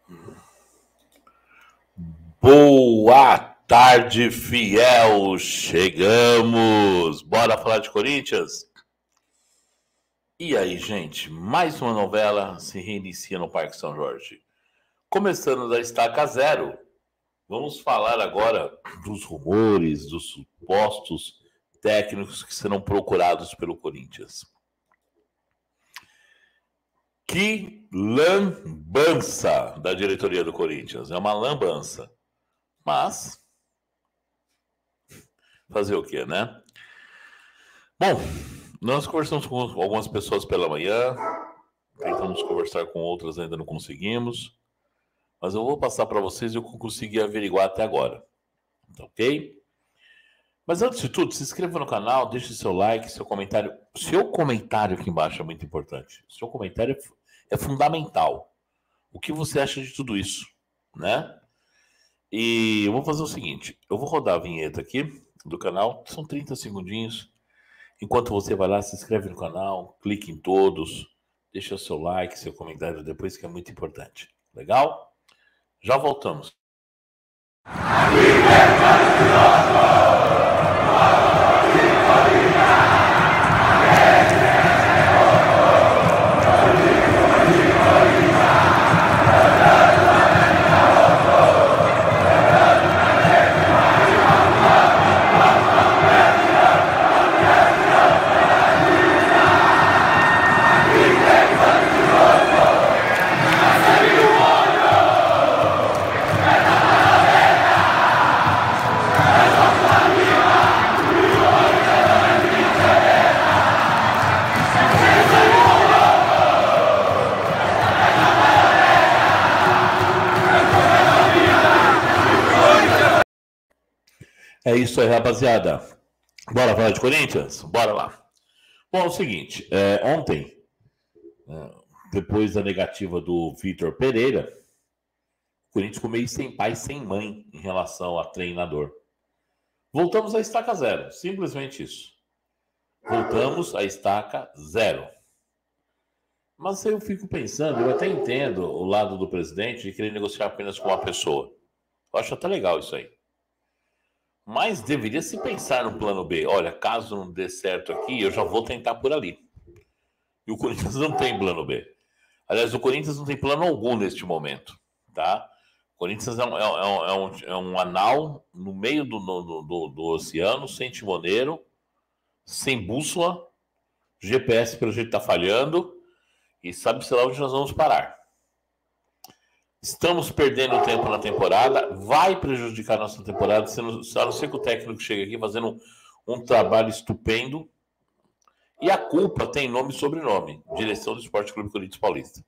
Boa tarde, fiel! Chegamos! Bora falar de Corinthians? E aí, gente, mais uma novela se reinicia no Parque São Jorge. Começando da estaca zero, vamos falar agora dos rumores, dos supostos técnicos que serão procurados pelo Corinthians. Que lambança da diretoria do Corinthians, é uma lambança. Mas, fazer o quê, né? Bom, nós conversamos com algumas pessoas pela manhã, tentamos conversar com outras, ainda não conseguimos, mas eu vou passar para vocês o que eu consegui averiguar até agora, tá ok? Mas antes de tudo, se inscreva no canal, deixe seu like, seu comentário. Seu comentário aqui embaixo é muito importante. Seu comentário é fundamental. O que você acha de tudo isso, né? E eu vou fazer o seguinte, eu vou rodar a vinheta aqui do canal, são 30 segundinhos. Enquanto você vai lá, se inscreve no canal, clique em todos, deixa seu like, seu comentário depois, que é muito importante. Legal? Já voltamos. É isso aí, rapaziada. Bora falar de Corinthians? Bora lá. Bom, é o seguinte, ontem, depois da negativa do Vitor Pereira, o Corinthians ficou meio sem pai, sem mãe em relação a treinador. Voltamos à estaca zero, simplesmente isso. Voltamos à estaca zero. Mas eu fico pensando, eu até entendo o lado do presidente de querer negociar apenas com uma pessoa. Eu acho até legal isso aí. Mas deveria se pensar no plano B. Olha, caso não dê certo aqui, eu já vou tentar por ali. E o Corinthians não tem plano B. Aliás, o Corinthians não tem plano algum neste momento, tá? O Corinthians é um anal no meio do oceano, sem timoneiro, sem bússola, GPS pelo jeito tá falhando, e sabe-se lá onde nós vamos parar. Estamos perdendo tempo na temporada, vai prejudicar a nossa temporada, a não ser que o técnico chegue aqui fazendo um trabalho estupendo. E a culpa tem nome e sobrenome, direção do Esporte Clube Corinthians Paulista.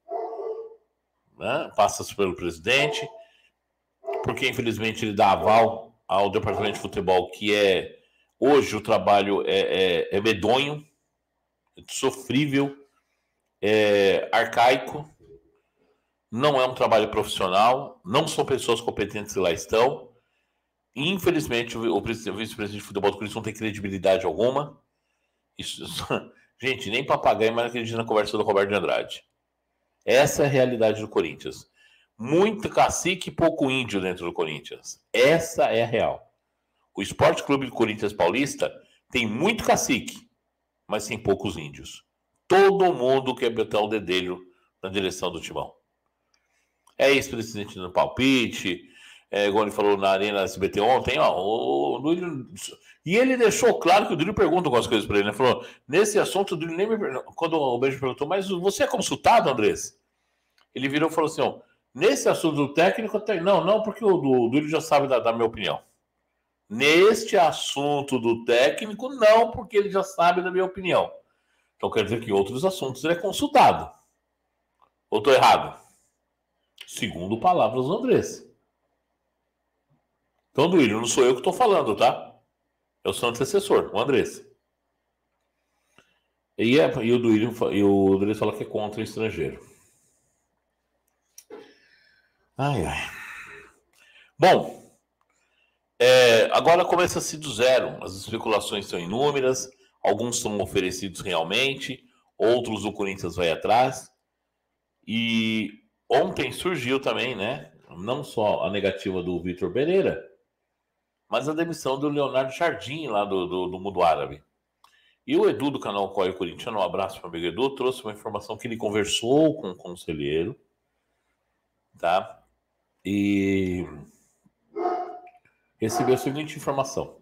Né? Passa-se pelo presidente, porque infelizmente ele dá aval ao departamento de futebol, que hoje o trabalho é medonho, sofrível, arcaico. Não é um trabalho profissional, não são pessoas competentes que lá estão. E, infelizmente, o vice-presidente de futebol do Corinthians não tem credibilidade alguma. Isso, gente, nem papagaio mais acredita na conversa do Roberto de Andrade. Essa é a realidade do Corinthians. Muito cacique e pouco índio dentro do Corinthians. Essa é a real. O Esporte Clube do Corinthians Paulista tem muito cacique, mas tem poucos índios. Todo mundo quer botar o dedelho na direção do timão. É ex-presidente no palpite, igual ele falou na Arena SBT ontem, o Duílio... E ele deixou claro que o Duílio pergunta algumas coisas para ele, né? Falou, nesse assunto, o Duílio nem me perguntou. Quando o Beijo perguntou, mas você é consultado, Andrés? Ele virou e falou assim, nesse assunto do técnico, não, porque o Duílio já sabe da minha opinião. Neste assunto do técnico, não, porque ele já sabe da minha opinião. Então quer dizer que em outros assuntos ele é consultado. Ou estou errado? Segundo palavras do Andrés. Então, Duílio, não sou eu que estou falando, tá? É o seu antecessor, o Andrés. E o Andrés fala que é contra o estrangeiro. Ai. Bom, agora começa-se do zero. As especulações são inúmeras. Alguns são oferecidos realmente. Outros o Corinthians vai atrás. E Ontem surgiu também, né? Não só a negativa do Vitor Pereira, mas a demissão do Leonardo Jardim, lá do Mundo Árabe. E o Edu do canal Corre Corintiano, um abraço para o amigo Edu, trouxe uma informação que ele conversou com o conselheiro, tá? E recebeu a seguinte informação: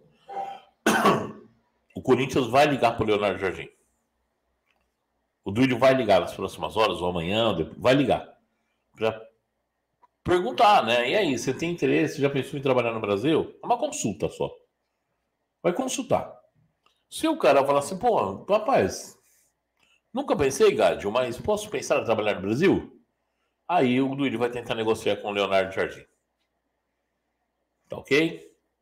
o Corinthians vai ligar para o Leonardo Jardim. O Duílio vai ligar nas próximas horas, ou amanhã, vai ligar. Para perguntar, né? E aí, você tem interesse? Já pensou em trabalhar no Brasil? É uma consulta só. Vai consultar. Se o cara falar assim, pô, rapaz, nunca pensei, Gádio, mas posso pensar em trabalhar no Brasil? Aí o Duílio vai tentar negociar com o Leonardo Jardim. Tá ok?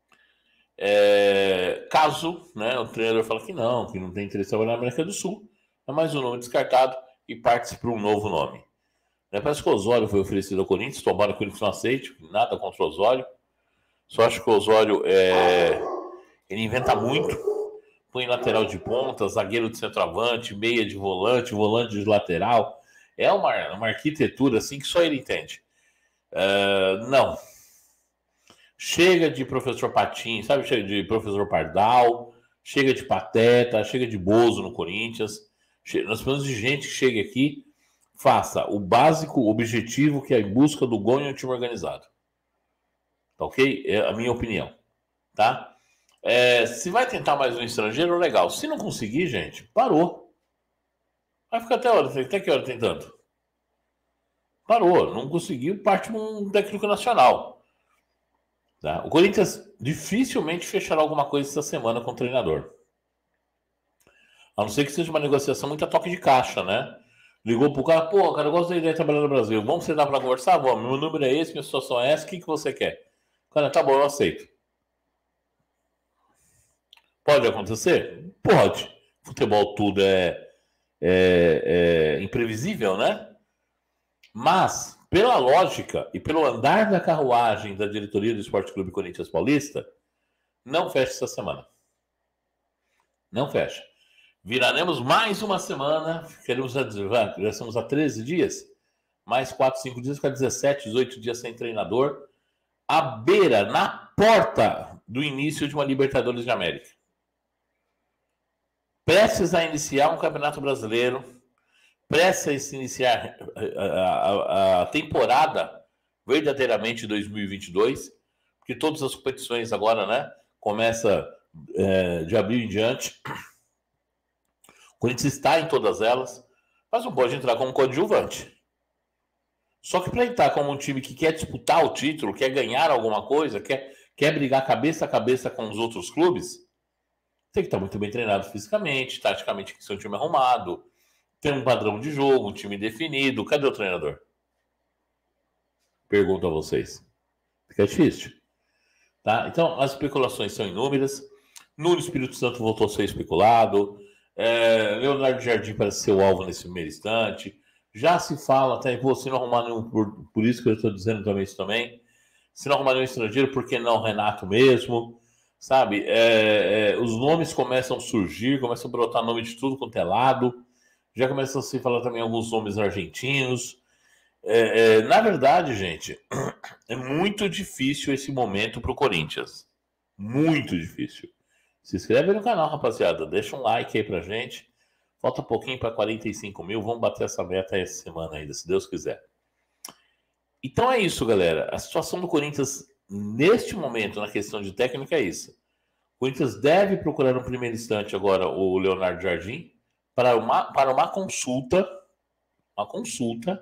Caso, né, o treinador fala que não tem interesse em trabalhar na América do Sul, é mais um nome descartado e parte para um novo nome. Parece que o Osório foi oferecido ao Corinthians, tomara que o Corinthians não aceite, nada contra o Osório. Só acho que o Osório ele inventa muito, põe lateral de ponta, zagueiro de centroavante, meia de volante, volante de lateral. É uma arquitetura assim que só ele entende. Não. Chega de professor Patim, sabe? Chega de professor Pardal, chega de Pateta, chega de Bozo no Corinthians. Nós precisamos de gente que chegue aqui, faça o básico, objetivo, que é em busca do gol em um time organizado. Tá ok? É a minha opinião. Tá? Se vai tentar mais um estrangeiro, legal. Se não conseguir, gente, parou. Vai ficar até que hora tentando? Parou. Não conseguiu, parte para um técnico nacional. Tá? O Corinthians dificilmente fechará alguma coisa essa semana com o treinador. A não ser que seja uma negociação muito a toque de caixa, né? Ligou pro cara, pô, cara, eu gosto da ideia de trabalhar no Brasil. Vamos sentar para conversar? Vamos. Meu número é esse, minha situação é essa, o que você quer? Cara, tá bom, eu aceito. Pode acontecer? Pode. Futebol tudo é imprevisível, né? Mas, pela lógica e pelo andar da carruagem da diretoria do Esporte Clube Corinthians Paulista, não fecha essa semana. Não fecha. Viraremos mais uma semana, já estamos há 13 dias, mais 4, 5 dias, fica 17, 18 dias sem treinador, à beira, na porta do início de uma Libertadores de América. Prestes a iniciar um Campeonato Brasileiro, prestes a iniciar a temporada verdadeiramente 2022, porque todas as competições agora, né, começa de abril em diante. O Corinthians está em todas elas, mas não pode entrar como coadjuvante. Só que para entrar como um time que quer disputar o título, quer ganhar alguma coisa, quer brigar cabeça a cabeça com os outros clubes, tem que estar muito bem treinado fisicamente, taticamente, tem que ser um time arrumado, ter um padrão de jogo, um time definido. Cadê o treinador? Pergunto a vocês. Fica difícil. Tá? Então, as especulações são inúmeras. Nuno Espírito Santo voltou a ser especulado. Leonardo Jardim parece ser o alvo nesse primeiro instante. Já se fala, até se não arrumar nenhum, por isso que eu estou dizendo também isso também. Se não arrumar nenhum estrangeiro, por que não Renato mesmo? Sabe? Os nomes começam a surgir, começam a brotar nome de tudo quanto é lado. Já começam a se falar também alguns nomes argentinos. Na verdade, gente, é muito difícil esse momento para o Corinthians. Muito difícil. Se inscreve no canal, rapaziada. Deixa um like aí pra gente. Falta pouquinho para 45 mil. Vamos bater essa meta essa semana ainda, se Deus quiser. Então é isso, galera. A situação do Corinthians, neste momento, na questão de técnica, é isso. O Corinthians deve procurar no primeiro instante agora o Leonardo Jardim para uma consulta. Uma consulta.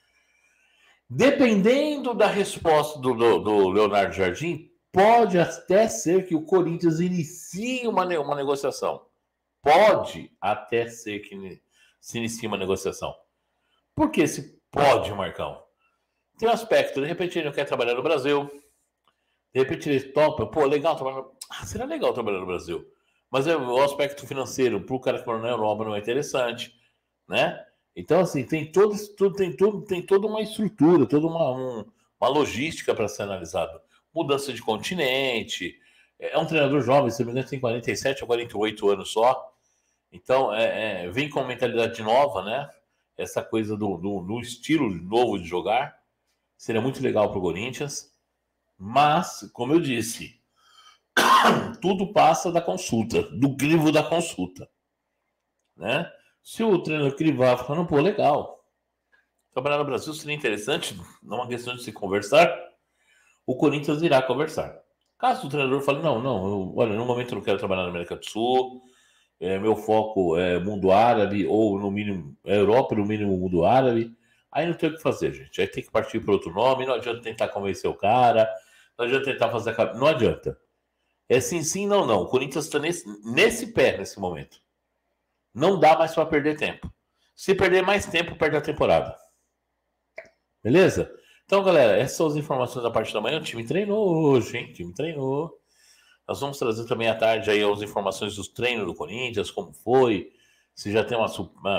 Dependendo da resposta do Leonardo Jardim, pode até ser que o Corinthians inicie uma negociação. Pode até ser que se inicie uma negociação. Por que se pode, Marcão? Tem um aspecto, de repente ele não quer trabalhar no Brasil, de repente ele topa, pô, legal trabalhar será legal trabalhar no Brasil. Mas o aspecto financeiro, para o cara que mora na Europa, não é interessante, né? Então, assim, tem toda uma estrutura, toda uma logística para ser analisado. Mudança de continente. É um treinador jovem, se não me engano, tem 47 ou 48 anos só. Então, vem com uma mentalidade nova, né? essa coisa do estilo novo de jogar. Seria muito legal para o Corinthians. Mas, como eu disse, tudo passa da consulta, do crivo da consulta. Né? Se o treinador crivar falando, pô, legal. Trabalhar no Brasil seria interessante, não é uma questão de se conversar, o Corinthians irá conversar. Caso o treinador fale, olha, no momento eu não quero trabalhar na América do Sul, meu foco é mundo árabe, ou no mínimo Europa, no mínimo mundo árabe, aí não tem o que fazer, gente. Aí tem que partir para outro nome, não adianta tentar convencer o cara, não adianta tentar fazer... Não adianta. É sim, não. O Corinthians está nesse pé, nesse momento. Não dá mais para perder tempo. Se perder mais tempo, perde a temporada. Beleza? Então, galera, essas são as informações da parte da manhã. O time treinou hoje, hein? O time treinou. Nós vamos trazer também à tarde aí as informações dos treinos do Corinthians, como foi, se já tem uma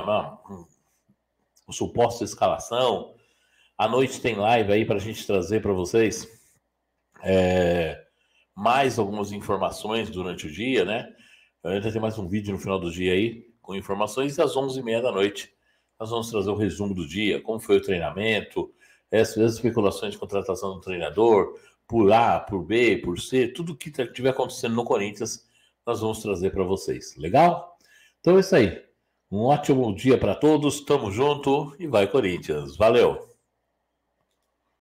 suposta escalação. À noite tem live aí para a gente trazer para vocês mais algumas informações durante o dia, né? Ainda tem mais um vídeo no final do dia aí com informações, e às 11h30 da noite nós vamos trazer o resumo do dia, como foi o treinamento, as especulações de contratação do treinador, por A, por B, por C, tudo que estiver acontecendo no Corinthians, nós vamos trazer para vocês. Legal? Então é isso aí. Um ótimo dia para todos, tamo junto e vai Corinthians. Valeu!